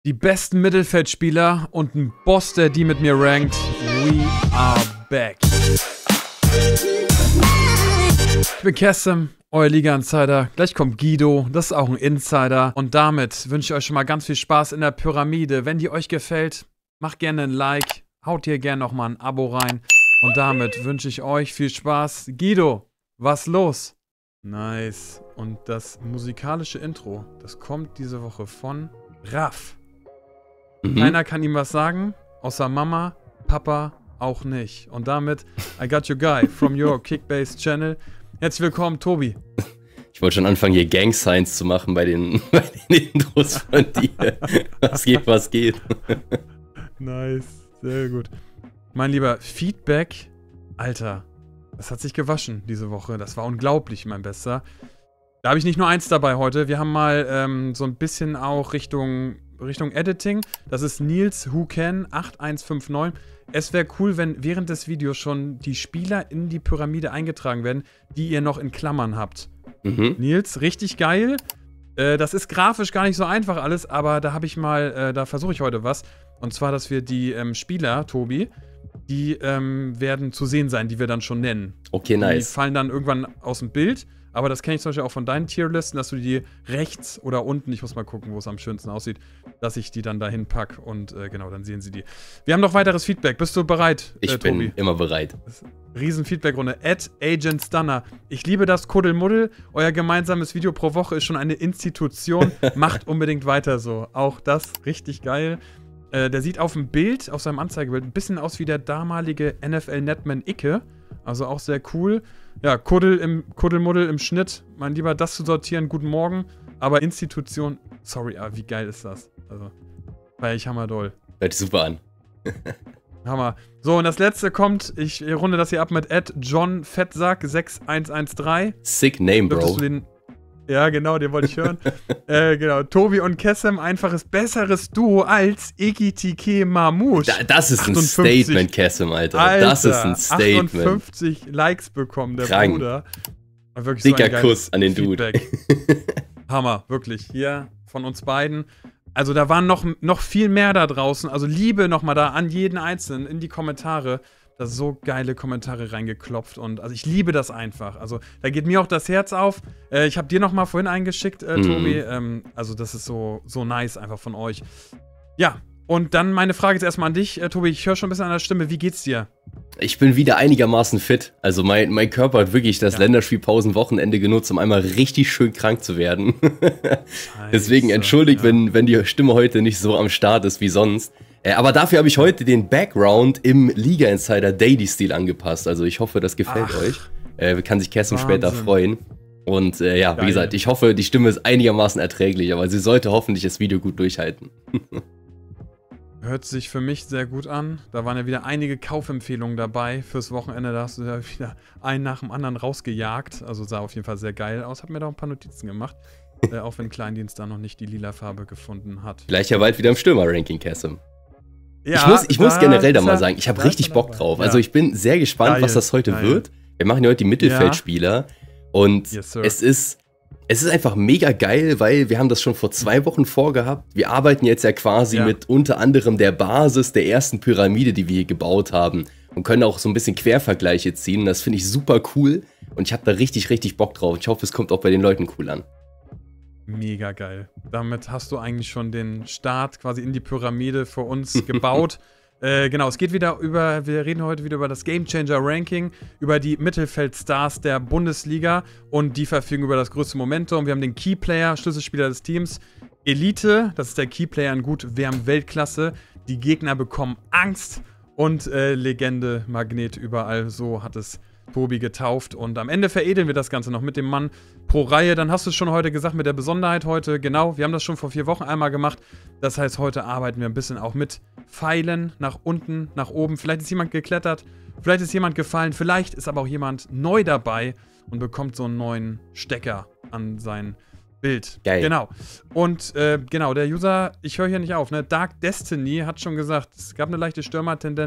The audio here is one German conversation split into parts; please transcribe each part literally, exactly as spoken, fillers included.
Die besten Mittelfeldspieler und ein Boss, der die mit mir rankt. We are back. Ich bin Kessem, euer Liga-Insider. Gleich kommt Guido, das ist auch ein Insider. Und damit wünsche ich euch schon mal ganz viel Spaß in der Pyramide. Wenn die euch gefällt, macht gerne ein Like, haut hier gerne nochmal ein Abo rein. Und damit wünsche ich euch viel Spaß. Guido, was los? Nice. Und das musikalische Intro, das kommt diese Woche von Raff. Mhm. Keiner kann ihm was sagen, außer Mama, Papa auch nicht. Und damit, I got your guy from your Kickbase Channel. Herzlich willkommen, Tobi. Ich wollte schon anfangen, hier Gang Signs zu machen bei den, bei den Intros von dir. Was geht, was geht. Nice, sehr gut. Mein lieber, Feedback, Alter, das hat sich gewaschen diese Woche. Das war unglaublich, mein Bester. Da habe ich nicht nur eins dabei heute. Wir haben mal ähm, so ein bisschen auch Richtung, Richtung Editing. Das ist Nils Who Can acht eins fünf neun. Es wäre cool, wenn während des Videos schon die Spieler in die Pyramide eingetragen werden, die ihr noch in Klammern habt. Mhm. Nils, richtig geil. Äh, das ist grafisch gar nicht so einfach alles, aber da habe ich mal, äh, da versuche ich heute was. Und zwar, dass wir die ähm, Spieler, Tobi, die ähm, werden zu sehen sein, die wir dann schon nennen. Okay, nice. Die fallen dann irgendwann aus dem Bild. Aber das kenne ich zum Beispiel auch von deinen Tierlisten, dass du die rechts oder unten, ich muss mal gucken, wo es am schönsten aussieht, dass ich die dann dahin packe und äh, genau, dann sehen sie die. Wir haben noch weiteres Feedback. Bist du bereit, Ich äh, bin Tobi? immer bereit. Riesen Feedback-Runde. At Agent Stunner. Ich liebe das Kuddelmuddel. Euer gemeinsames Video pro Woche ist schon eine Institution. Macht unbedingt weiter so. Auch das richtig geil. Äh, der sieht auf dem Bild, auf seinem Anzeigebild, ein bisschen aus wie der damalige N F L-Netman Icke. Also auch sehr cool. Ja, Kuddel im Kuddelmuddel im Schnitt. Mein Lieber, das zu sortieren, guten Morgen. Aber Institution, sorry, aber wie geil ist das? Also, weil ich hammerdoll. Hört sich super an. Hammer. So, und das letzte kommt, ich runde das hier ab mit Ed John Fettsack sechs eins eins drei. Sick Name, Bro. Den, ja, genau, den wollte ich hören. äh, genau, Tobi und Kessem, einfaches, besseres Duo als Igitike Mamouche. Da, das ist achtundfünfzig, ein Statement, Kessem, Alter. Alter. Das ist ein Statement. achtundfünfzig Likes bekommen, der Krank. Bruder. Wirklich Dicker so ein Kuss an den Feedback. Dude. Hammer, wirklich. Hier von uns beiden. Also da waren noch, noch viel mehr da draußen. Also Liebe nochmal da an jeden Einzelnen in die Kommentare. Da so geile Kommentare reingeklopft und also ich liebe das einfach. Also da geht mir auch das Herz auf. Äh, ich habe dir nochmal vorhin eingeschickt, äh, Tobi. Mm. Ähm, also das ist so, so nice einfach von euch. Ja, und dann meine Frage jetzt erstmal an dich, äh, Tobi. Ich höre schon ein bisschen an der Stimme. Wie geht's dir? Ich bin wieder einigermaßen fit. Also mein, mein Körper hat wirklich das ja. Länderspielpausenwochenende genutzt, um einmal richtig schön krank zu werden. Deswegen entschuldigt, ja. wenn, wenn die Stimme heute nicht so am Start ist wie sonst. Äh, aber dafür habe ich heute den Background im Liga-Insider Daily-Stil angepasst. Also ich hoffe, das gefällt Ach, euch. Äh, kann sich Kerstin später freuen. Und äh, ja, Geil. wie gesagt, ich hoffe, die Stimme ist einigermaßen erträglich, aber sie sollte hoffentlich das Video gut durchhalten. Hört sich für mich sehr gut an. Da waren ja wieder einige Kaufempfehlungen dabei fürs Wochenende. Da hast du ja wieder einen nach dem anderen rausgejagt. Also sah auf jeden Fall sehr geil aus. Hab mir da auch ein paar Notizen gemacht. äh, auch wenn Kleindienst da noch nicht die lila Farbe gefunden hat. Gleich ja bald wieder im Stürmer-Ranking, Kessem. Ja, ich muss, ich muss generell da mal sagen, ich habe richtig Bock drauf. Ja. Also ich bin sehr gespannt, geil, was das heute geil. wird. Wir machen ja heute die Mittelfeldspieler. Ja. Und yes, es ist... Es ist einfach mega geil, weil wir haben das schon vor zwei Wochen vorgehabt. Wir arbeiten jetzt ja quasi ja. mit unter anderem der Basis der ersten Pyramide, die wir hier gebaut haben. Und können auch so ein bisschen Quervergleiche ziehen. Das finde ich super cool. Und ich habe da richtig, richtig Bock drauf. Ich hoffe, es kommt auch bei den Leuten cool an. Mega geil. Damit hast du eigentlich schon den Start quasi in die Pyramide für uns gebaut. Äh, genau, es geht wieder über, wir reden heute wieder über das Game Changer Ranking, über die Mittelfeldstars der Bundesliga und die verfügen über das größte Momentum. Wir haben den Keyplayer, Schlüsselspieler des Teams, Elite, das ist der Keyplayer in gut, wir haben Weltklasse, die Gegner bekommen Angst und äh, Legende, Magnet überall, so hat es Tobi getauft und am Ende veredeln wir das Ganze noch mit dem Mann pro Reihe. Dann hast du es schon heute gesagt mit der Besonderheit heute. Genau, wir haben das schon vor vier Wochen einmal gemacht. Das heißt, heute arbeiten wir ein bisschen auch mit Pfeilen nach unten, nach oben. Vielleicht ist jemand geklettert, vielleicht ist jemand gefallen, vielleicht ist aber auch jemand neu dabei und bekommt so einen neuen Stecker an sein Bild. Geil. Genau. Und äh, genau, der User, ich höre hier nicht auf, ne? Dark Destiny hat schon gesagt, es gab eine leichte Stürmertendenz.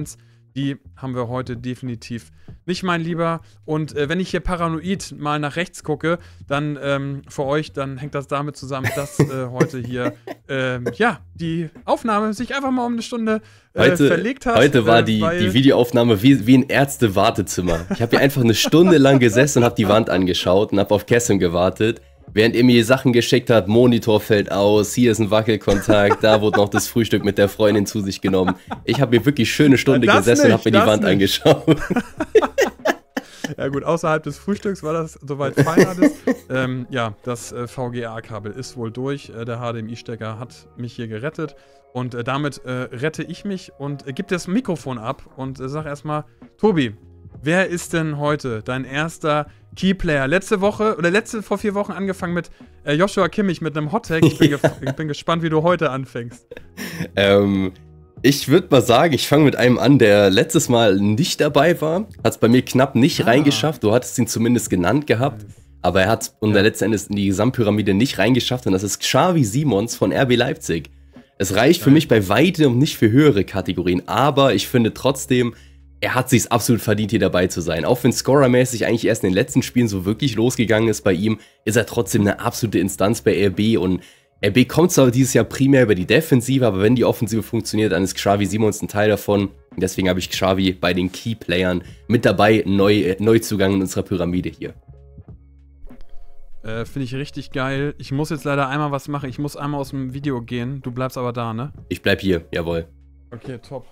Die haben wir heute definitiv nicht, mein Lieber. Und äh, wenn ich hier paranoid mal nach rechts gucke, dann ähm, für euch, dann hängt das damit zusammen, dass äh, heute hier äh, ja, die Aufnahme sich einfach mal um eine Stunde äh, heute, verlegt hat. Heute war äh, die, die Videoaufnahme wie, wie ein Ärzte-Wartezimmer. Ich habe hier einfach eine Stunde lang gesessen und habe die Wand angeschaut und habe auf Kessim gewartet. Während er mir Sachen geschickt hat, Monitor fällt aus, hier ist ein Wackelkontakt, da wurde noch das Frühstück mit der Freundin zu sich genommen. Ich habe mir wirklich schöne Stunde ja, gesessen nicht, und habe mir die Wand nicht. angeschaut. Ja gut, außerhalb des Frühstücks war das soweit fein alles. ähm, ja, das äh, V G A-Kabel ist wohl durch. Äh, der H D M I-Stecker hat mich hier gerettet. Und äh, damit äh, rette ich mich und äh, gebe das Mikrofon ab und äh, sag erstmal, Tobi, wer ist denn heute dein erster Keyplayer? Letzte Woche, oder letzte, vor vier Wochen angefangen mit äh, Joshua Kimmich mit einem Hottag. Ich, bin ja. ich bin gespannt, wie du heute anfängst. Ähm, ich würde mal sagen, ich fange mit einem an, der letztes Mal nicht dabei war. Hat es bei mir knapp nicht ah. reingeschafft. Du hattest ihn zumindest genannt gehabt. Aber er hat es unter ja. letzten Endes in die Gesamtpyramide nicht reingeschafft. Und das ist Xavi Simons von R B Leipzig. Es reicht für ja. mich bei weitem nicht für höhere Kategorien. Aber ich finde trotzdem, er hat sich's absolut verdient, hier dabei zu sein. Auch wenn scorermäßig eigentlich erst in den letzten Spielen so wirklich losgegangen ist bei ihm, ist er trotzdem eine absolute Instanz bei R B. Und R B kommt zwar dieses Jahr primär über die Defensive, aber wenn die Offensive funktioniert, dann ist Xavi Simons ein Teil davon. Und deswegen habe ich Xavi bei den Key-Playern mit dabei, neu, Neuzugang in unserer Pyramide hier. Äh, finde ich richtig geil. Ich muss jetzt leider einmal was machen. Ich muss einmal aus dem Video gehen. Du bleibst aber da, ne? Ich bleib hier, jawohl. Okay, top.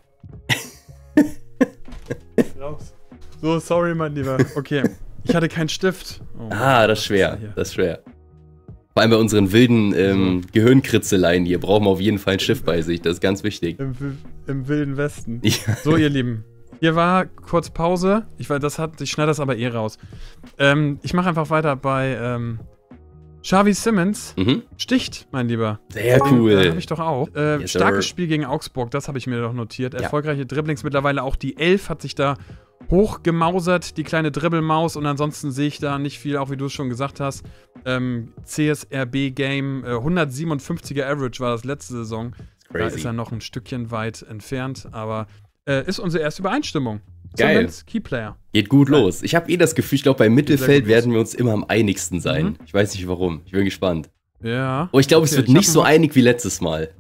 Raus. So, sorry, mein Lieber. Okay, ich hatte keinen Stift. Oh, ah, das ist schwer, das ist schwer. Vor allem bei unseren wilden ähm, so. Gehirnkritzeleien hier brauchen wir auf jeden Fall einen Stift bei sich, das ist ganz wichtig. Im, im wilden Westen. Ja. So, ihr Lieben, hier war kurz Pause. Ich weiß, das hat, ich schneide das aber eh raus. Ähm, ich mache einfach weiter bei ähm, Xavi Simons. Mhm. Sticht, mein Lieber. Sehr cool. Den, äh, habe ich doch auch. Äh, yes, starkes Spiel gegen Augsburg, das habe ich mir doch notiert. Ja. Erfolgreiche Dribblings, mittlerweile auch die Elf hat sich da hochgemausert, die kleine Dribbelmaus. Und ansonsten sehe ich da nicht viel, auch wie du es schon gesagt hast. Ähm, C S R B-Game, äh, hundertsiebenundfünfziger Average war das letzte Saison. Da ist er noch ein Stückchen weit entfernt, aber äh, ist unsere erste Übereinstimmung. Geil. Keyplayer. Geht gut Geil. los. Ich habe eh das Gefühl, ich glaube, beim Mittelfeld werden wir uns immer am einigsten sein. Mhm. Ich weiß nicht warum. Ich bin gespannt. Ja. Oh, ich glaube, okay, es wird nicht so einig wie letztes Mal.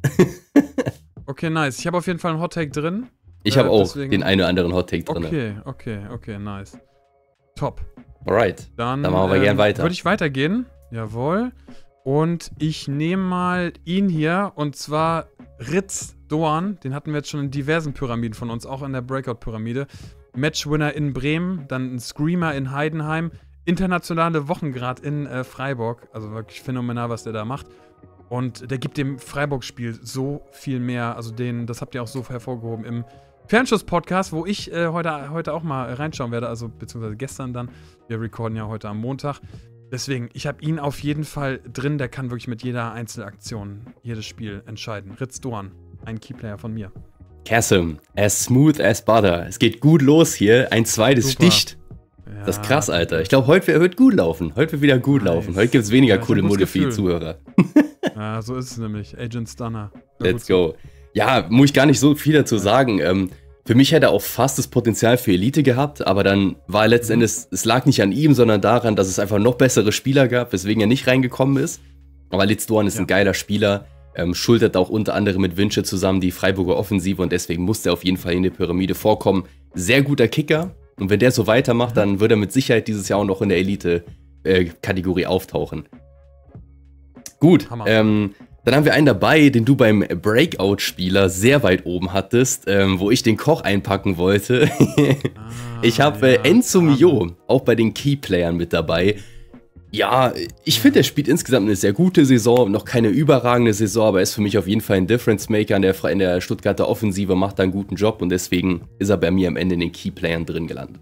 Okay, nice. Ich habe auf jeden Fall einen Hottake drin. Ich habe äh, auch deswegen... den einen oder anderen Hottake drin. Okay, okay, okay, nice. Top. Alright. Dann, Dann machen wir ähm, gern weiter. Würde ich weitergehen. Jawohl. Und ich nehme mal ihn hier, und zwar Ritz Doan. Den hatten wir jetzt schon in diversen Pyramiden von uns, auch in der Breakout-Pyramide. Matchwinner in Bremen, dann ein Screamer in Heidenheim, internationale Wochengrad in äh, Freiburg. Also wirklich phänomenal, was der da macht. Und der gibt dem Freiburg-Spiel so viel mehr. Also den, das habt ihr auch so hervorgehoben im Fernschuss-Podcast, wo ich äh, heute, heute auch mal reinschauen werde. Also beziehungsweise gestern dann. Wir recorden ja heute am Montag. Deswegen, ich habe ihn auf jeden Fall drin. Der kann wirklich mit jeder Einzelaktion jedes Spiel entscheiden. Ritz Doan, ein Keyplayer von mir. Kessim, as smooth as butter. Es geht gut los hier. Ein zweites Super. Sticht. Ja, das ist krass, Alter. Ich glaube, heute wird gut laufen. Heute wird wieder gut nice. laufen. Heute gibt es weniger ja, coole Mode für die Zuhörer. Ja, so ist es nämlich. Agent Stunner. Let's go. Ja, muss ich gar nicht so viel dazu sagen. Ähm, für mich hätte er auch fast das Potenzial für Elite gehabt, aber dann war er letzten mhm. Endes, es lag nicht an ihm, sondern daran, dass es einfach noch bessere Spieler gab, weswegen er nicht reingekommen ist. Aber Ritz Doan ist ja. ein geiler Spieler. Ähm, schultert auch unter anderem mit Vince zusammen die Freiburger Offensive und deswegen muss er auf jeden Fall in der Pyramide vorkommen. Sehr guter Kicker, und wenn der so weitermacht, dann wird er mit Sicherheit dieses Jahr auch noch in der Elite-Kategorie äh, auftauchen. Gut, ähm, dann haben wir einen dabei, den du beim Breakout-Spieler sehr weit oben hattest, ähm, wo ich den Koch einpacken wollte. ah, ich habe äh, ja, Enzo Mio auch bei den Keyplayern mit dabei. Ja, ich finde, er spielt insgesamt eine sehr gute Saison, noch keine überragende Saison, aber er ist für mich auf jeden Fall ein Difference-Maker in der, in der Stuttgarter Offensive, macht da einen guten Job und deswegen ist er bei mir am Ende in den Keyplayern drin gelandet.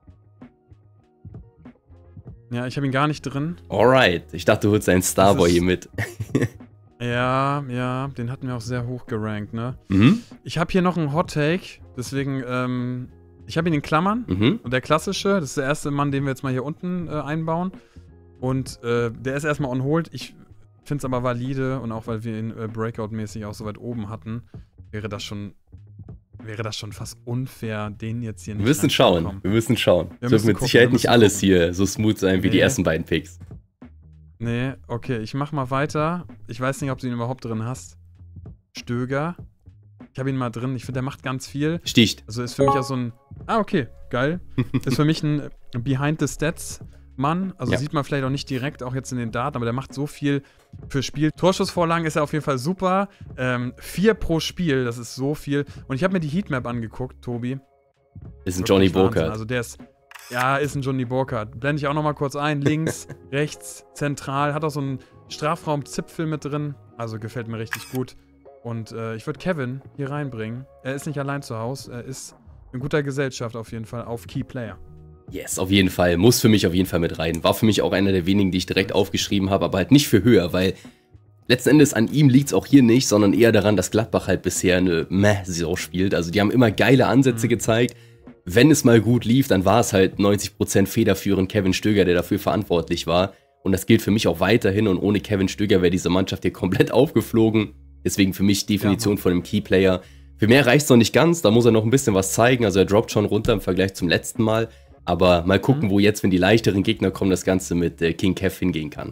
Ja, ich habe ihn gar nicht drin. Alright, ich dachte, du holst einen Starboy hier mit. Ja, ja, den hatten wir auch sehr hoch gerankt, ne? Mhm. Ich habe hier noch einen Hot-Take, deswegen, ähm, ich habe ihn in Klammern. Mhm. Und der klassische, das ist der erste Mann, den wir jetzt mal hier unten äh, einbauen. Und äh, der ist erstmal on hold. Ich finde es aber valide und auch weil wir ihn äh, Breakout-mäßig auch so weit oben hatten, wäre das schon wäre das schon fast unfair, den jetzt hier nicht. Wir müssen schauen, wir müssen schauen. Es wird mit gucken, Sicherheit nicht alles gucken. hier so smooth sein wie nee. die ersten beiden Picks. Nee, okay, ich mach mal weiter. Ich weiß nicht, ob du ihn überhaupt drin hast. Stöger. Ich habe ihn mal drin. Ich finde, der macht ganz viel. Sticht. Also ist für mich auch so ein... Ah, okay, geil. Ist für mich ein Behind-the-Stats-Mann. Also ja. sieht man vielleicht auch nicht direkt, auch jetzt in den Daten, aber der macht so viel für Spiel. Torschussvorlagen ist er auf jeden Fall super. Ähm, vier pro Spiel, das ist so viel. Und ich habe mir die Heatmap angeguckt, Tobi. Ist ein Johnny Burkhardt. Also der ist... Ja, ist ein Johnny Burkhardt. Blende ich auch nochmal kurz ein. Links, rechts, zentral. Hat auch so einen Strafraum-Zipfel mit drin. Also gefällt mir richtig gut. Und äh, ich würde Kevin hier reinbringen. Er ist nicht allein zu Hause. Er ist in guter Gesellschaft auf jeden Fall auf Key Player. Yes, auf jeden Fall. Muss für mich auf jeden Fall mit rein. War für mich auch einer der wenigen, die ich direkt aufgeschrieben habe, aber halt nicht für höher, weil letzten Endes an ihm liegt es auch hier nicht, sondern eher daran, dass Gladbach halt bisher eine Meh-Saison spielt. Also die haben immer geile Ansätze mhm. gezeigt. Wenn es mal gut lief, dann war es halt neunzig Prozent federführend Kevin Stöger, der dafür verantwortlich war. Und das gilt für mich auch weiterhin. Und ohne Kevin Stöger wäre diese Mannschaft hier komplett aufgeflogen. Deswegen für mich Definition ja, von einem Keyplayer. Für mehr reicht es noch nicht ganz. Da muss er noch ein bisschen was zeigen. Also er droppt schon runter im Vergleich zum letzten Mal. Aber mal gucken, mhm. wo jetzt, wenn die leichteren Gegner kommen, das Ganze mit äh, King Kev hingehen kann.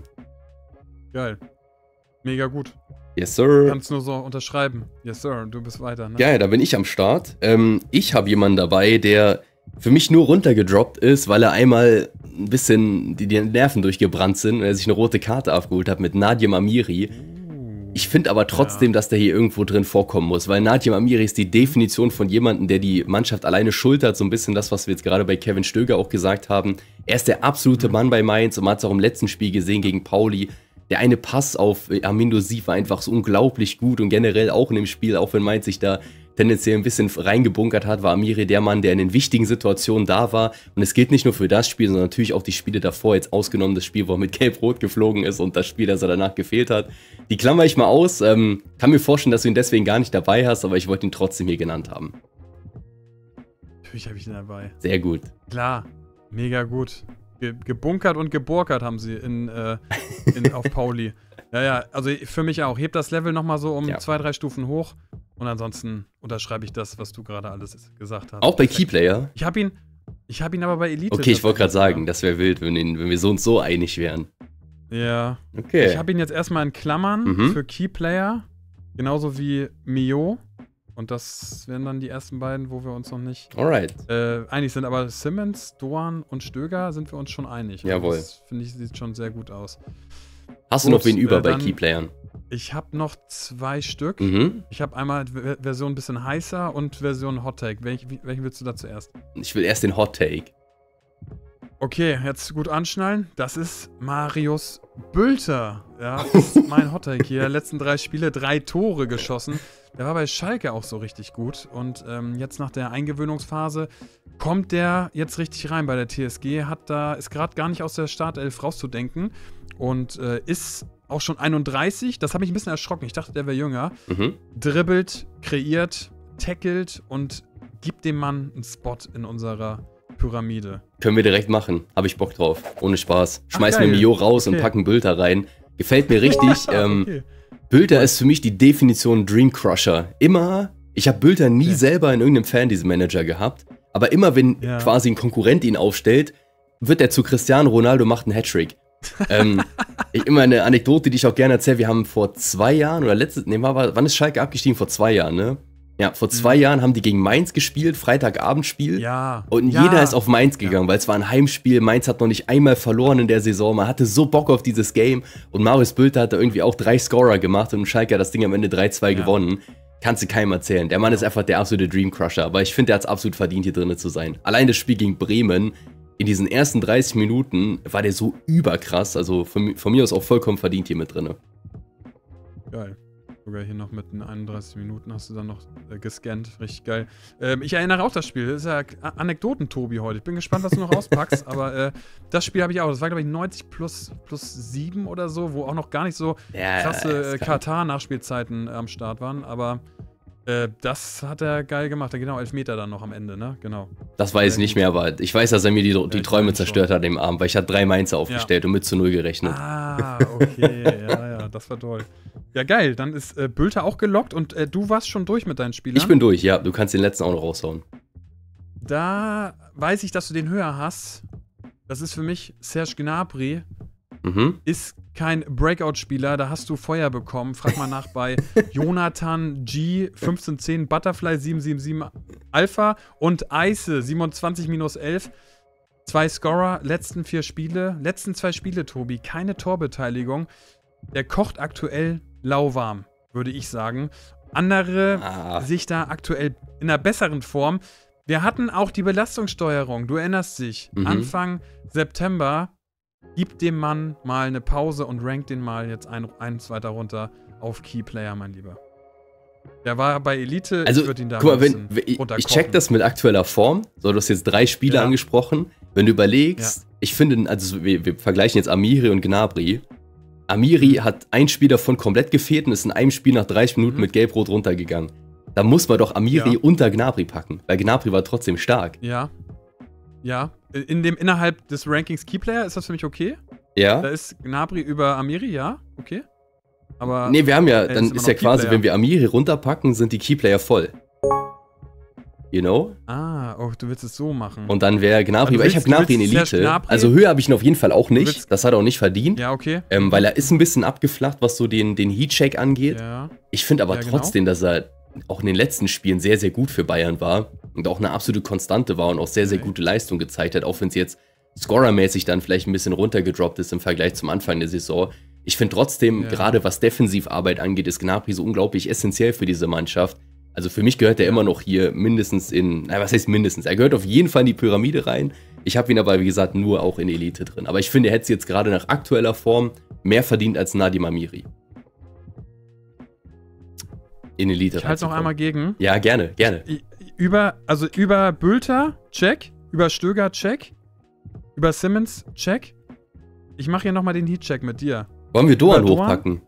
Geil. Mega gut. Yes, sir. Du kannst nur so unterschreiben. Yes, sir. Du bist weiter, ne? Ja, ja, da bin ich am Start. Ähm, ich habe jemanden dabei, der für mich nur runtergedroppt ist, weil er einmal ein bisschen die, die Nerven durchgebrannt sind und er sich eine rote Karte abgeholt hat mit Nadim Amiri. Ich finde aber trotzdem, ja. dass der hier irgendwo drin vorkommen muss, weil Nadim Amiri ist die Definition von jemandem, der die Mannschaft alleine schultert. So ein bisschen das, was wir jetzt gerade bei Kevin Stöger auch gesagt haben. Er ist der absolute Mann bei Mainz und man hat es auch im letzten Spiel gesehen gegen Pauli. Der eine Pass auf Armindo Sief war einfach so unglaublich gut und generell auch in dem Spiel, auch wenn Mainz sich da tendenziell ein bisschen reingebunkert hat, war Amiri der Mann, der in den wichtigen Situationen da war. Und es gilt nicht nur für das Spiel, sondern natürlich auch die Spiele davor, jetzt ausgenommen das Spiel, wo er mit Gelb-Rot geflogen ist und das Spiel, das er danach gefehlt hat. Die klammer ich mal aus. Ähm, kann mir vorstellen, dass du ihn deswegen gar nicht dabei hast, aber ich wollte ihn trotzdem hier genannt haben. Natürlich habe ich ihn dabei. Sehr gut. Klar, mega gut. Ge gebunkert und geburkert haben sie in, äh, in, auf Pauli. Ja, ja, also für mich auch. Hebt das Level nochmal so um ja. zwei, drei Stufen hoch. Und ansonsten unterschreibe ich das, was du gerade alles gesagt hast. Auch bei Keyplayer? Ich habe ihn, ich habe ihn aber bei Elite. Okay, ich wollte gerade sagen, das wäre wild, wenn, ihn, wenn wir so und so einig wären. Ja. Okay. Ich habe ihn jetzt erstmal in Klammern mhm. für Keyplayer. Genauso wie Mio. Und das wären dann die ersten beiden, wo wir uns noch nicht Alright. Äh, einig sind. Aber Simmons, Doan und Stöger sind wir uns schon einig. Jawohl. Das finde ich, sieht schon sehr gut aus. Hast gut, du noch wen über äh, bei Keyplayern? Ich habe noch zwei Stück. Mhm. Ich habe einmal Version ein bisschen heißer und Version Hot Take. Welch, welchen willst du da zuerst? Ich will erst den Hot Take. Okay, jetzt gut anschnallen. Das ist Marius Bülter. Ja, das ist mein Hot Take hier. Letzten drei Spiele, drei Tore geschossen. Der war bei Schalke auch so richtig gut. Und ähm, jetzt nach der Eingewöhnungsphase kommt der jetzt richtig rein bei der T S G. Hat da, ist gerade gar nicht aus der Startelf rauszudenken. Und äh, ist auch schon einunddreißig. Das hat mich ein bisschen erschrocken. Ich dachte, der wäre jünger. Mhm. Dribbelt, kreiert, tackelt und gibt dem Mann einen Spot in unserer Pyramide. Können wir direkt machen. Habe ich Bock drauf. Ohne Spaß. Schmeißen wir Mio raus okay. und packen Bülter rein. Gefällt mir richtig. ähm, okay. Bülter ist für mich die Definition Dream Crusher. Immer, ich habe Bülter nie okay. selber in irgendeinem Fantasy-Manager gehabt, aber immer, wenn ja. quasi ein Konkurrent ihn aufstellt, wird er zu Cristiano Ronaldo, macht einen Hattrick. ähm, ich, immer eine Anekdote, die ich auch gerne erzähle. Wir haben vor zwei Jahren oder letztes, nee, war, wann ist Schalke abgestiegen? Vor zwei Jahren, ne? Ja, vor zwei mhm. Jahren haben die gegen Mainz gespielt, Freitagabendspiel. Ja. Und ja. jeder ist auf Mainz gegangen, ja. weil es war ein Heimspiel. Mainz hat noch nicht einmal verloren in der Saison. Man hatte so Bock auf dieses Game. Und Marius Bülter hat da irgendwie auch drei Scorer gemacht und Schalke hat das Ding am Ende drei zwei ja. gewonnen. Kannst du keinem erzählen. Der Mann ist einfach der absolute Dreamcrusher. Aber ich finde, der hat es absolut verdient, hier drin zu sein. Allein das Spiel gegen Bremen, in diesen ersten dreißig Minuten war der so überkrass. Also von, von mir aus auch vollkommen verdient hier mit drin. Geil. Sogar hier noch mit den einunddreißig Minuten hast du dann noch äh, gescannt. Richtig geil. Ähm, ich erinnere auch das Spiel. Das ist ja Anekdoten-Tobi heute. Ich bin gespannt, was du noch rauspackst. Aber äh, das Spiel habe ich auch. Das war, glaube ich, neunzig plus, plus sieben oder so, wo auch noch gar nicht so ja, krasse äh, Katar-Nachspielzeiten am Start waren. Aber Äh, das hat er geil gemacht. Genau, Elfmeter dann noch am Ende, ne? Genau. Das weiß ich nicht mehr, aber ich weiß, dass er mir die, die Träume zerstört hat im Abend, weil ich hatte drei Mainzer aufgestellt ja. und mit zu null gerechnet. Ah, okay. ja, ja, das war toll. Ja, geil. Dann ist äh, Bülter auch gelockt und äh, du warst schon durch mit deinen Spielern. Ich bin durch, ja. Du kannst den letzten auch noch raushauen. Da weiß ich, dass du den höher hast. Das ist für mich Serge Gnabry. Mhm. Ist kein Breakout-Spieler, da hast du Feuer bekommen. Frag mal nach bei Jonathan G, fünfzehn zehn, Butterfly sieben sieben sieben Alpha und Ice siebenundzwanzig minus elf. Zwei Scorer, letzten vier Spiele, letzten zwei Spiele, Tobi, keine Torbeteiligung. Der kocht aktuell lauwarm, würde ich sagen. Andere ah. sich da aktuell in einer besseren Form. Wir hatten auch die Belastungssteuerung, du erinnerst dich. Mhm. Anfang September, gib dem Mann mal eine Pause und rank den mal jetzt ein, eins weiter runter auf Keyplayer, mein Lieber. Der war bei Elite, also, ich würde ihn da guck mal, wenn, ich, ich check das mit aktueller Form. So, du hast jetzt drei Spiele ja. angesprochen. Wenn du überlegst, ja. ich finde, also wir, wir vergleichen jetzt Amiri und Gnabry. Amiri hat ein Spiel davon komplett gefehlt und ist in einem Spiel nach dreißig Minuten mhm. mit Gelb-Rot runtergegangen. Da muss man doch Amiri ja. unter Gnabry packen, weil Gnabry war trotzdem stark. Ja. Ja. In dem innerhalb des Rankings Keyplayer ist das für mich okay? Ja. Da ist Gnabry über Amiri, ja, okay. Aber. Nee, wir haben ja, dann ist ja quasi, wenn wir Amiri runterpacken, sind die Keyplayer voll. You know? Ah, oh, du willst es so machen. Und dann wäre Gnabry, also weil ich habe Gnabry in Elite. Gnabry? Also Höhe habe ich ihn auf jeden Fall auch nicht. Das hat er auch nicht verdient. Ja, okay. Ähm, weil er ist ein bisschen abgeflacht, was so den, den Heatcheck angeht. Ja. Ich finde aber ja, trotzdem, genau. dass er auch in den letzten Spielen sehr, sehr gut für Bayern war. Und auch eine absolute Konstante war und auch sehr, sehr okay. gute Leistung gezeigt hat. Auch wenn es jetzt scorermäßig dann vielleicht ein bisschen runtergedroppt ist im Vergleich zum Anfang der Saison. Ich finde trotzdem, ja. gerade was Defensivarbeit angeht, ist Gnabry so unglaublich essentiell für diese Mannschaft. Also für mich gehört er immer noch hier mindestens in, na was heißt mindestens, er gehört auf jeden Fall in die Pyramide rein. Ich habe ihn aber, wie gesagt, nur auch in Elite drin. Aber ich finde, er hätte es jetzt gerade nach aktueller Form mehr verdient als Nadim Amiri. In Elite. Ich halte noch einmal gegen. Ja, gerne, gerne. Über, also über Bülter, check. Über Stöger, check. Über Simmons, check. Ich mache hier nochmal den Heat-Check mit dir. Wollen wir Doan hochpacken?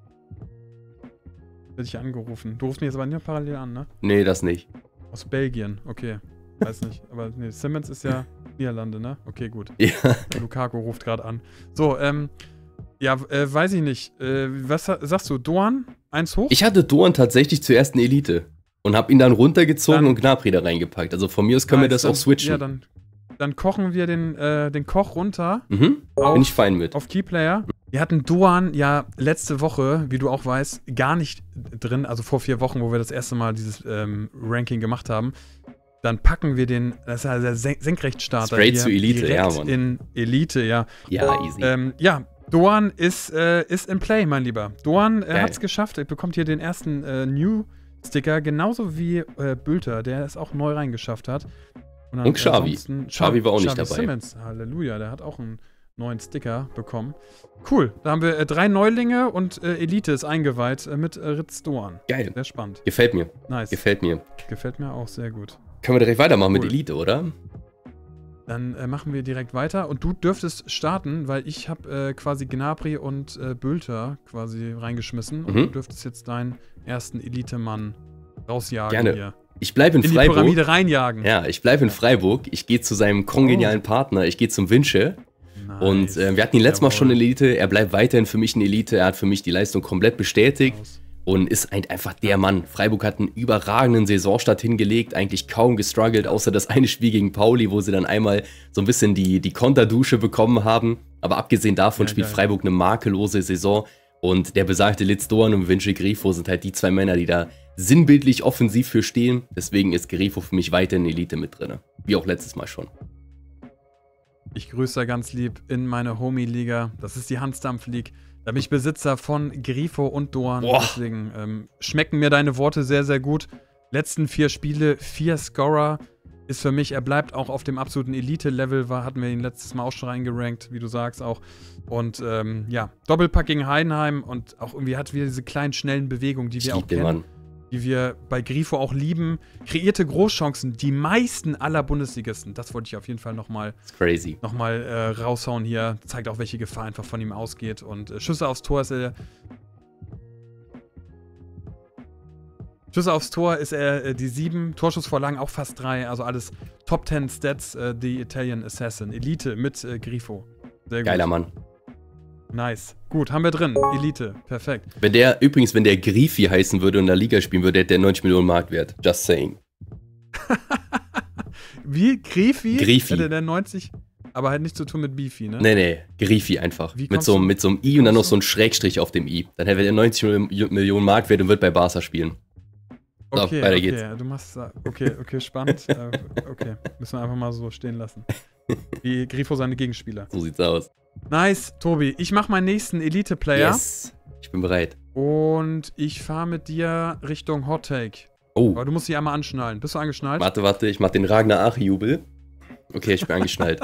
Werde ich angerufen. Du rufst mich jetzt aber nicht parallel an, ne? Nee, das nicht. Aus Belgien, okay. Weiß nicht. Aber nee, Simmons ist ja Niederlande, ne? Okay, gut. Ja. Lukaku ruft gerade an. So, ähm, ja, äh, weiß ich nicht. Äh, was sagst du? Doan? Eins hoch? Ich hatte Doan tatsächlich zuerst in Elite. Und habe ihn dann runtergezogen dann, und Gnabry da reingepackt. Also von mir aus können nice, wir das dann, auch switchen. Ja, dann, dann kochen wir den, äh, den Koch runter. Mhm, auf, bin ich fein mit. Auf Keyplayer. Wir hatten Doan ja letzte Woche, wie du auch weißt, gar nicht drin. Also vor vier Wochen, wo wir das erste Mal dieses ähm, Ranking gemacht haben. Dann packen wir den, das ist ja der Sen Senkrechtstarter. Straight zu Elite, ja, Mann. In Elite, ja. Ja, easy. Ähm, ja, Doan ist, äh, ist in Play, mein Lieber. Doan äh, hat es geschafft. Er bekommt hier den ersten äh, New-Sticker, genauso wie äh, Bülter, der es auch neu reingeschafft hat. Und, dann, und Xavi. Xavi war auch nicht Xavi dabei. Simmons, Halleluja, der hat auch einen neuen Sticker bekommen. Cool, da haben wir äh, drei Neulinge und äh, Elite ist eingeweiht äh, mit äh, Ritz Doan. Geil. Sehr spannend. Gefällt mir. Nice. Gefällt mir. Gefällt mir auch sehr gut. Können wir direkt weitermachen cool. mit Elite, oder? Dann äh, machen wir direkt weiter. Und du dürftest starten, weil ich habe äh, quasi Gnabry und äh, Bülter quasi reingeschmissen. Und mhm. du dürftest jetzt deinen ersten Elite-Mann rausjagen Gerne. hier. Ich bleibe in, in Freiburg. In die Pyramide reinjagen. Ja, ich bleibe in Freiburg. Ich gehe zu seinem kongenialen oh. Partner. Ich gehe zum Winsche. Nice. Und äh, wir hatten ihn letztes Mal schon in Elite. Er bleibt weiterhin für mich in Elite. Er hat für mich die Leistung komplett bestätigt. Aus. Und ist einfach der Mann. Freiburg hat einen überragenden Saisonstart hingelegt, eigentlich kaum gestruggelt, außer das eine Spiel gegen Pauli, wo sie dann einmal so ein bisschen die, die Konterdusche bekommen haben. Aber abgesehen davon ja, spielt geil. Freiburg eine makellose Saison. Und der besagte Litz Doan und Vinci Grifo sind halt die zwei Männer, die da sinnbildlich offensiv für stehen. Deswegen ist Grifo für mich weiter in Elite mit drin. Wie auch letztes Mal schon. Ich grüße ganz lieb in meine Homie-Liga. Das ist die Hansdampf League. Da bin ich Besitzer von Grifo und Doan. Boah. Deswegen ähm, schmecken mir deine Worte sehr, sehr gut. Letzten vier Spiele, vier Scorer ist für mich, er bleibt auch auf dem absoluten Elite-Level, war, hatten wir ihn letztes Mal auch schon reingerankt, wie du sagst auch. Und ähm, ja, Doppelpack gegen Heidenheim und auch irgendwie hat wieder diese kleinen, schnellen Bewegungen, die wir ich auch kennen. Mann. Die wir bei Grifo auch lieben. Kreierte Großchancen, die meisten aller Bundesligisten. Das wollte ich auf jeden Fall nochmal noch mal, äh, raushauen hier. Zeigt auch, welche Gefahr einfach von ihm ausgeht. Und äh, Schüsse aufs Tor ist er Schüsse aufs Tor ist er äh, die sieben, Torschussvorlagen auch fast drei, also alles Top zehn Stats, äh, The Italian Assassin. Elite mit äh, Grifo. Sehr gut. Geiler Mann. Nice. Gut, haben wir drin. Elite. Perfekt. Wenn der, übrigens, wenn der Grifi heißen würde und in der Liga spielen würde, hätte der neunzig Millionen Marktwert. Just saying. Wie? Grifi? Grifi. Hätte der neunzig, aber halt nichts zu tun mit Beefy, ne? Nee, nee. Grifi einfach. Mit so, mit so einem I und dann noch so ein Schrägstrich auf dem I. Dann hätte der neunzig Millionen Marktwert und wird bei Barca spielen. So, okay, weiter okay. geht's. Du machst, okay, okay, spannend. Okay, müssen wir einfach mal so stehen lassen. Wie Grifo seine Gegenspieler. So sieht's aus. Nice, Tobi. Ich mache meinen nächsten Elite-Player. Yes, ich bin bereit. Und ich fahre mit dir Richtung Hot Take. Oh. Aber du musst dich einmal anschnallen. Bist du angeschnallt? Warte, warte, ich mach den Ragnar Ache-Jubel. Okay, ich bin angeschnallt.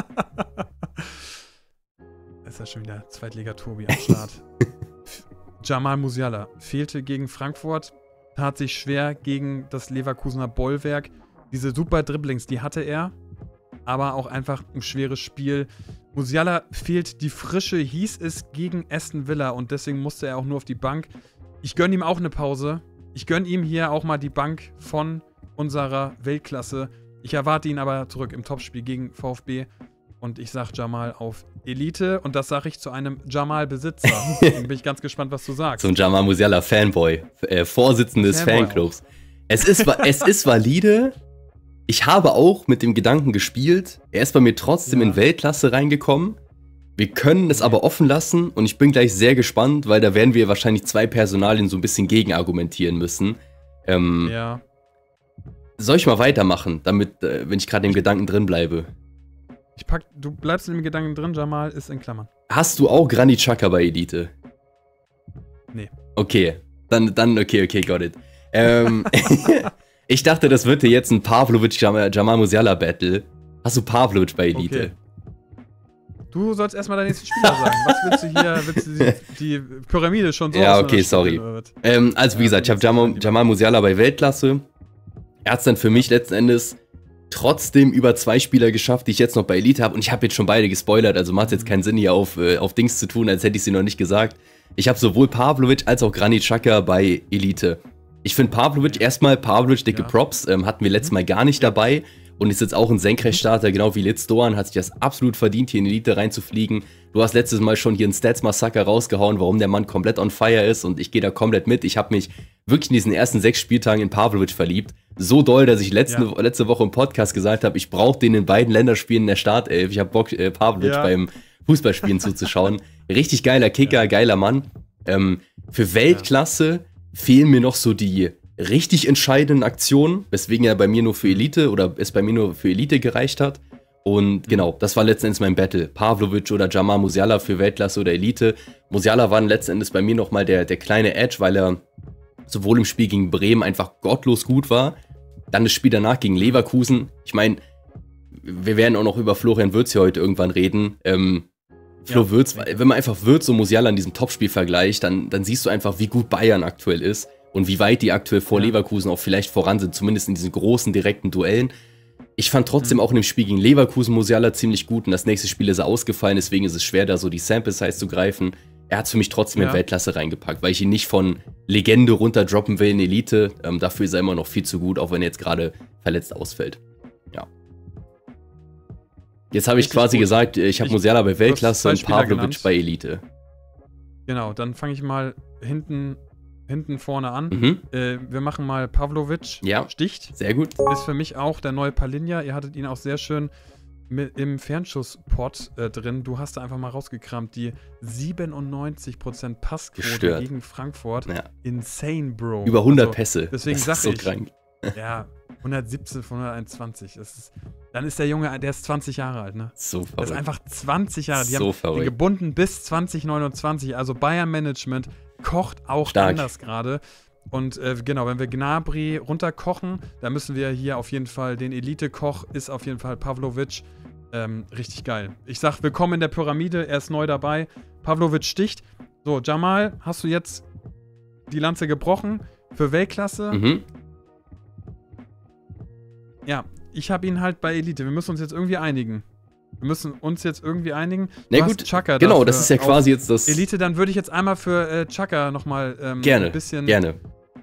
Ist ja schon wieder Zweitliga-Tobi am Start. Jamal Musiala fehlte gegen Frankfurt, tat sich schwer gegen das Leverkusener Bollwerk. Diese super Dribblings, die hatte er, aber auch einfach ein schweres Spiel. Musiala fehlt die Frische, hieß es, gegen Aston Villa und deswegen musste er auch nur auf die Bank. Ich gönne ihm auch eine Pause. Ich gönne ihm hier auch mal die Bank von unserer Weltklasse. Ich erwarte ihn aber zurück im Topspiel gegen VfB. Und ich sage Jamal auf Elite. Und das sage ich zu einem Jamal-Besitzer. Deswegen bin ich ganz gespannt, was du sagst. Zum Jamal Musiala Fanboy. Äh, Vorsitzender des Fanboy Fanclubs. Es ist, es ist valide. Ich habe auch mit dem Gedanken gespielt. Er ist bei mir trotzdem ja. in Weltklasse reingekommen. Wir können es aber offen lassen. Und ich bin gleich sehr gespannt, weil da werden wir wahrscheinlich zwei Personalien so ein bisschen gegen argumentieren müssen. Ähm, ja. Soll ich mal weitermachen, damit, äh, wenn ich gerade im Gedanken drin bleibe? Ich pack, du bleibst in dem Gedanken drin, Jamal ist in Klammern. Hast du auch Granit Xhaka bei Elite? Nee. Okay, dann, dann okay, okay, got it. Ähm, ich dachte, das wird dir jetzt ein Pavlovic-Jamal Musiala-Battle. Hast du Pavlovic bei Elite? Okay. Du sollst erstmal deinen nächsten Spieler sagen. Was willst du hier? Willst du die, die Pyramide schon so? Ja, okay, sorry. Ähm, also wie ja, gesagt, ich habe Jamal, Jamal Musiala bei Weltklasse. Er hat es dann für mich letzten Endes trotzdem über zwei Spieler geschafft, die ich jetzt noch bei Elite habe. Und ich habe jetzt schon beide gespoilert, also macht es jetzt keinen Sinn, hier auf, äh, auf Dings zu tun, als hätte ich sie noch nicht gesagt. Ich habe sowohl Pavlovic als auch Granit Xhaka bei Elite. Ich finde Pavlovic, erstmal Pavlovic, dicke ja. Props, ähm, hatten wir letztes Mal gar nicht dabei. Und ist jetzt auch ein Senkrechtstarter, genau wie Litz Doan, hat sich das absolut verdient, hier in Elite reinzufliegen. Du hast letztes Mal schon hier einen Stats-Massaker rausgehauen, warum der Mann komplett on fire ist. Und ich gehe da komplett mit. Ich habe mich wirklich in diesen ersten sechs Spieltagen in Pavlovic verliebt. So doll, dass ich letzte, ja. letzte Woche im Podcast gesagt habe, ich brauche den in beiden Länderspielen in der Startelf. Ich habe Bock, äh, Pavlovic ja. beim Fußballspielen zuzuschauen. Richtig geiler Kicker, ja. geiler Mann. Ähm, für Weltklasse ja. fehlen mir noch so die richtig entscheidenden Aktionen, weswegen er bei mir nur für Elite oder es bei mir nur für Elite gereicht hat. Und genau, das war letzten Endes mein Battle. Pavlovic oder Jamal Musiala für Weltklasse oder Elite. Musiala war letzten Endes bei mir nochmal der, der kleine Edge, weil er sowohl im Spiel gegen Bremen einfach gottlos gut war. Dann das Spiel danach gegen Leverkusen. Ich meine, wir werden auch noch über Florian Wirtz hier heute irgendwann reden. Ähm, Flo ja, Wirtz, wenn man einfach Wirtz und Musiala in diesem Topspiel vergleicht, dann, dann siehst du einfach, wie gut Bayern aktuell ist. Und wie weit die aktuell vor ja. Leverkusen auch vielleicht voran sind, zumindest in diesen großen, direkten Duellen. Ich fand trotzdem mhm. auch in dem Spiel gegen Leverkusen Musiala ziemlich gut und das nächste Spiel ist er ausgefallen, deswegen ist es schwer, da so die Sample-Size zu greifen. Er hat es für mich trotzdem ja. in Weltklasse reingepackt, weil ich ihn nicht von Legende runterdroppen will in Elite. Ähm, dafür ist er immer noch viel zu gut, auch wenn er jetzt gerade verletzt ausfällt. Ja. Jetzt habe ich quasi gut. gesagt, ich habe Musiala bei Weltklasse und Pavlovic bei Elite. Genau, dann fange ich mal hinten... hinten vorne an. Mhm. Äh, wir machen mal Pavlovic. Ja. Sticht. Sehr gut. Ist für mich auch der neue Palinja. Ihr hattet ihn auch sehr schön mit, im Fernschusspot äh, drin. Du hast da einfach mal rausgekramt. Die siebenundneunzig Prozent Passquote Gestört. Gegen Frankfurt. Ja. Insane, Bro. Über hundert also, Pässe. Deswegen sag so ich. Krank. Ja, hundertsiebzehn von hunderteinundzwanzig. Das ist, dann ist der Junge, der ist zwanzig Jahre alt, ne? So verrückt. Der ist einfach zwanzig Jahre. Die so haben verrückt. den gebunden bis zwanzig neunundzwanzig. Also Bayern Management kocht auch Stark. anders gerade. Und äh, genau, wenn wir Gnabry runterkochen, dann müssen wir hier auf jeden Fall, den Elite-Koch ist auf jeden Fall Pavlovic. Ähm, richtig geil. Ich sag, willkommen in der Pyramide, er ist neu dabei. Pavlovic sticht. So, Jamal, hast du jetzt die Lanze gebrochen für Weltklasse? Mhm. Ja, ich habe ihn halt bei Elite. Wir müssen uns jetzt irgendwie einigen. Wir müssen uns jetzt irgendwie einigen. Na nee, gut, Xhaka genau, das ist ja quasi jetzt das... Elite, dann würde ich jetzt einmal für äh, Xhaka nochmal ähm, gerne, ein bisschen... gerne.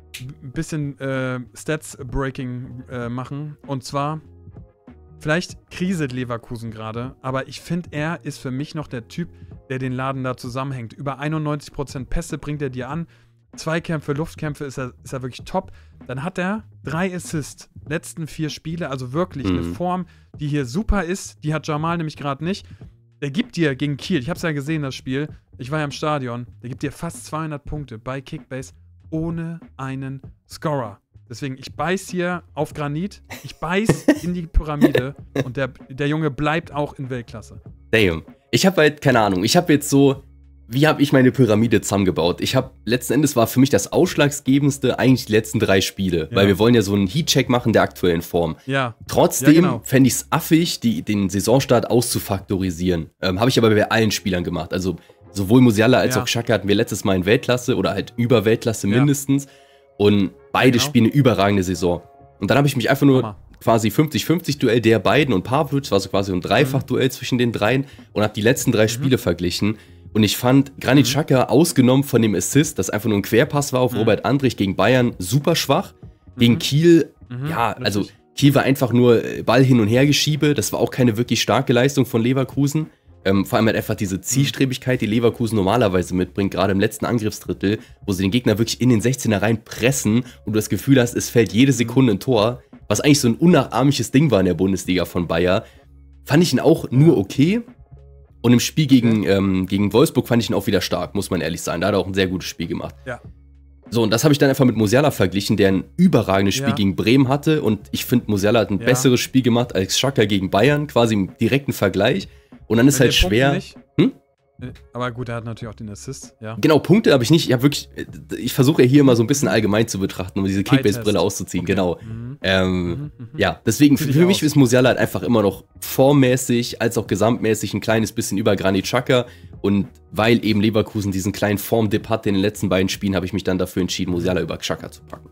ein bisschen äh, Stats-Breaking äh, machen. Und zwar, vielleicht kriselt Leverkusen gerade, aber ich finde, er ist für mich noch der Typ, der den Laden da zusammenhängt. Über einundneunzig Prozent Pässe bringt er dir an. Zweikämpfe, Luftkämpfe ist er, ist er wirklich top. Dann hat er drei Assists. Letzten vier Spiele, also wirklich mhm. eine Form, die hier super ist. Die hat Jamal nämlich gerade nicht. Der gibt dir gegen Kiel, ich habe es ja gesehen, das Spiel. Ich war ja im Stadion. Der gibt dir fast zweihundert Punkte bei Kickbase ohne einen Scorer. Deswegen, ich beiß hier auf Granit, ich beiß in die Pyramide und der, der Junge bleibt auch in Weltklasse. Damn. Ich habe halt, keine Ahnung, ich habe jetzt so, wie habe ich meine Pyramide zusammengebaut? Ich habe, letzten Endes war für mich das Ausschlaggebendste eigentlich die letzten drei Spiele, ja. weil wir wollen ja so einen Heatcheck machen der aktuellen Form. Ja. Trotzdem ja, genau. fände ich es affig, die, den Saisonstart auszufaktorisieren. Ähm, habe ich aber bei allen Spielern gemacht. Also sowohl Musiala als ja. auch Xhaka hatten wir letztes Mal in Weltklasse oder halt über Weltklasse ja. mindestens. Und beide ja, genau. spielen eine überragende Saison. Und dann habe ich mich einfach nur Hammer. quasi fünfzig fünfzig Duell der beiden und Pavlovic, war so quasi ein Dreifach-Duell mhm. zwischen den dreien und habe die letzten drei mhm. Spiele verglichen. Und ich fand Granit mhm. Xhaka, ausgenommen von dem Assist, das einfach nur ein Querpass war auf mhm. Robert Andrich gegen Bayern, super schwach. Mhm. Gegen Kiel, mhm. ja, Richtig. also Kiel war einfach nur Ball hin und her geschiebe. Das war auch keine wirklich starke Leistung von Leverkusen. Ähm, vor allem halt einfach diese Zielstrebigkeit, die Leverkusen normalerweise mitbringt, gerade im letzten Angriffsdrittel, wo sie den Gegner wirklich in den sechzehner rein pressen und du das Gefühl hast, es fällt jede Sekunde ein Tor, was eigentlich so ein unnachahmliches Ding war in der Bundesliga von Bayer, fand ich ihn auch nur okay. Und im Spiel gegen, ähm, gegen Wolfsburg fand ich ihn auch wieder stark, muss man ehrlich sein. Da hat er auch ein sehr gutes Spiel gemacht. Ja. So, und das habe ich dann einfach mit Musiala verglichen, der ein überragendes Spiel ja. gegen Bremen hatte. Und ich finde, Musiala hat ein ja. besseres Spiel gemacht als Xhaka gegen Bayern, quasi im direkten Vergleich. Und dann ist halt schwer. Hm? Aber gut, er hat natürlich auch den Assist, ja. Genau, Punkte habe ich nicht. Ich habe wirklich, ich versuche ja hier immer so ein bisschen allgemein zu betrachten, um diese Kickbase-Brille auszuziehen, okay. genau. Mhm. Ähm, mhm, mhm. Ja, deswegen für, für mich ist Musiala halt einfach immer noch formmäßig, als auch gesamtmäßig ein kleines bisschen über Granit Xhaka. Und weil eben Leverkusen diesen kleinen Formdip hatte in den letzten beiden Spielen, habe ich mich dann dafür entschieden, Musiala über Xhaka zu packen.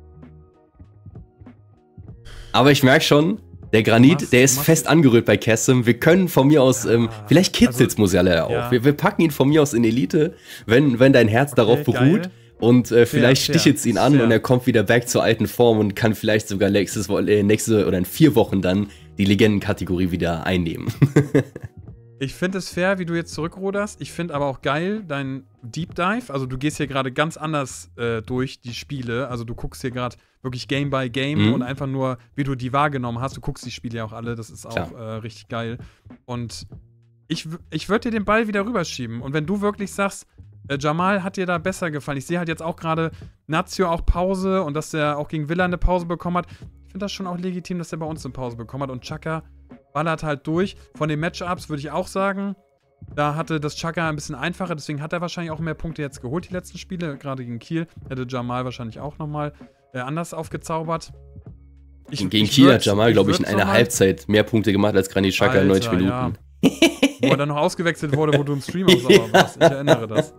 Aber ich merke schon, der Granit, was, der ist fest angerührt bei Kassem. Wir können von mir aus, ja, ähm, vielleicht kitzelt's also, Musiala ja auch. Ja. Wir, wir packen ihn von mir aus in Elite, wenn, wenn dein Herz okay, darauf beruht. Geil. Und äh, vielleicht fair, stichelt's ihn an fair. und er kommt wieder back zur alten Form und kann vielleicht sogar nächstes, äh, nächste oder in vier Wochen dann die Legendenkategorie wieder einnehmen. Ich finde es fair, wie du jetzt zurückruderst. Ich finde aber auch geil, dein Deep Dive. Also du gehst hier gerade ganz anders äh, durch die Spiele. Also du guckst hier gerade wirklich Game by Game mhm. und einfach nur, wie du die wahrgenommen hast. Du guckst die Spiele ja auch alle. Das ist auch äh, richtig geil. Und ich, ich würde dir den Ball wieder rüberschieben. Und wenn du wirklich sagst, äh, Jamal hat dir da besser gefallen. Ich sehe halt jetzt auch gerade Nazio auch Pause und dass der auch gegen Villa eine Pause bekommen hat. Ich finde das schon auch legitim, dass er bei uns eine Pause bekommen hat. Und Xhaka ballert halt durch. Von den Matchups würde ich auch sagen, da hatte das Xhaka ein bisschen einfacher, deswegen hat er wahrscheinlich auch mehr Punkte jetzt geholt, die letzten Spiele, gerade gegen Kiel. Hätte Jamal wahrscheinlich auch nochmal äh, anders aufgezaubert. Ich, gegen ich Kiel würd, hat Jamal, glaube ich, in einer Halbzeit mehr Punkte gemacht als Granit Xhaka in neunzig Minuten. Ja. Wo er dann noch ausgewechselt wurde, wo du im Stream auch sauer warst. Ich erinnere das.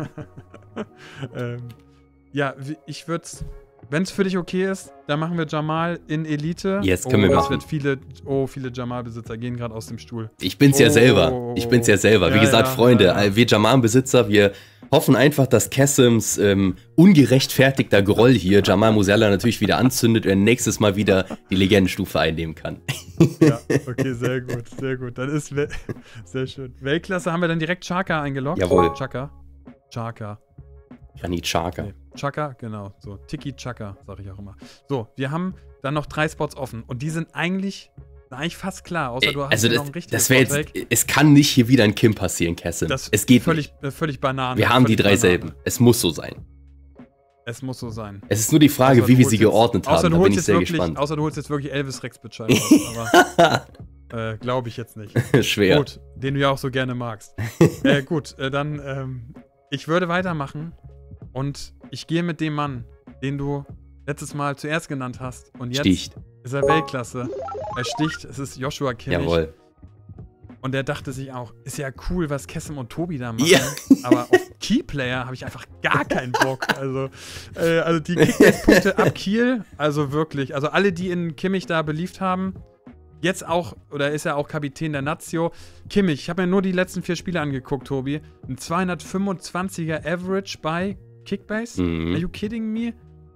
ähm, ja, ich würde es... Wenn es für dich okay ist, dann machen wir Jamal in Elite. Yes, können oh, wir machen. Wird viele, oh, viele Jamal-Besitzer gehen gerade aus dem Stuhl. Ich bin's oh, ja selber. Ich bin's ja selber. Wie ja, gesagt, ja, Freunde, ja, ja. wir Jamal-Besitzer, wir hoffen einfach, dass Kassems ähm, ungerechtfertigter Groll hier Jamal Musiala natürlich wieder anzündet und er nächstes Mal wieder die Legendenstufe einnehmen kann. Ja, okay, sehr gut, sehr gut. Dann ist sehr schön. Weltklasse haben wir dann direkt Xhaka eingeloggt. Jawohl. Xhaka. Xhaka. Granit Xhaka. Nee. Xhaka, genau. So, Tiki Xhaka, sage ich auch immer. So, wir haben dann noch drei Spots offen. Und die sind eigentlich, eigentlich fast klar, außer du hast also das, noch ein richtiges das jetzt, weg. Es kann nicht hier wieder ein Kim passieren, Kassem. Das es geht völlig, nicht. Völlig Banane. Wir haben die drei Banane. selben. Es muss so sein. Es muss so sein. Es ist nur die Frage, außer wie wir sie geordnet jetzt, haben. Da bin ich sehr wirklich, gespannt. Außer du holst jetzt wirklich Elvis Rex Bescheid raus. Aber äh, glaube ich jetzt nicht. Schwer. Gut, den du ja auch so gerne magst. äh, gut, äh, dann, ähm, ich würde weitermachen. Und ich gehe mit dem Mann, den du letztes Mal zuerst genannt hast. Und jetzt sticht. Ist er Weltklasse. Er sticht. Es ist Joshua Kimmich. Jawohl. Und der dachte sich auch, ist ja cool, was Kassem und Tobi da machen. Ja. Aber auf Keyplayer habe ich einfach gar keinen Bock. Also, äh, also die Kickbase-Punkte ab Kiel, also wirklich. Also alle, die in Kimmich da beliebt haben, jetzt auch, oder ist er auch Kapitän der Nazio. Kimmich, ich habe mir nur die letzten vier Spiele angeguckt, Tobi. Ein zweihundertfünfundzwanziger Average bei Kickbase? Mhm. Are you kidding me?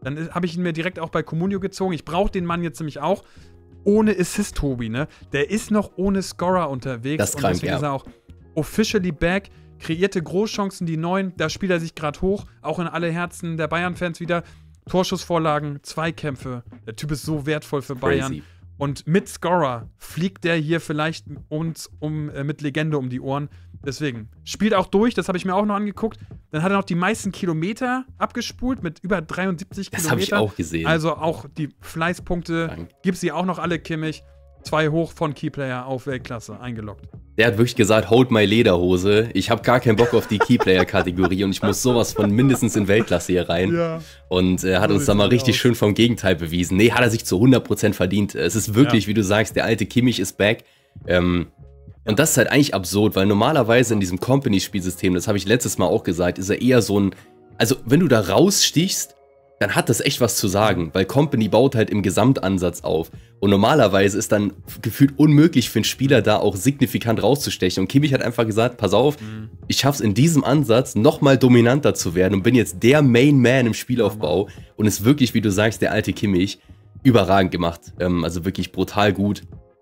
Dann habe ich ihn mir direkt auch bei Comunio gezogen. Ich brauche den Mann jetzt nämlich auch. Ohne Assist, Tobi, ne? Der ist noch ohne Scorer unterwegs. Das ist krank, und deswegen ja. ist er auch officially back. Kreierte Großchancen, die neuen. Da spielt er sich gerade hoch. Auch in alle Herzen der Bayern-Fans wieder. Torschussvorlagen, Zweikämpfe. Der Typ ist so wertvoll für Bayern. Crazy. Und mit Scorer fliegt der hier vielleicht uns um, äh, mit Legende um die Ohren. Deswegen, spielt auch durch, das habe ich mir auch noch angeguckt. Dann hat er noch die meisten Kilometer abgespult mit über dreiundsiebzig das Kilometern. Das habe ich auch gesehen. Also auch die Fleißpunkte, Dank. Gib sie auch noch alle, Kimmich. Zwei hoch von Keyplayer auf Weltklasse eingeloggt. Der hat wirklich gesagt, hold my Lederhose. Ich habe gar keinen Bock auf die Keyplayer-Kategorie und ich muss sowas von mindestens in Weltklasse hier rein. Ja. Und er äh, hat so uns da mal richtig aus. schön vom Gegenteil bewiesen. Nee, hat er sich zu hundert Prozent verdient. Es ist wirklich, ja. wie du sagst, der alte Kimmich ist back. Ähm, und das ist halt eigentlich absurd, weil normalerweise in diesem Company-Spielsystem, das habe ich letztes Mal auch gesagt, ist er eher so ein, also wenn du da rausstichst, dann hat das echt was zu sagen, weil Company baut halt im Gesamtansatz auf. Und normalerweise ist dann gefühlt unmöglich für einen Spieler da auch signifikant rauszustechen. Und Kimmich hat einfach gesagt, pass auf, mhm. ich schaff's in diesem Ansatz nochmal dominanter zu werden und bin jetzt der Main Man im Spielaufbau. Und ist wirklich, wie du sagst, der alte Kimmich, überragend gemacht. Ähm, also wirklich brutal gut.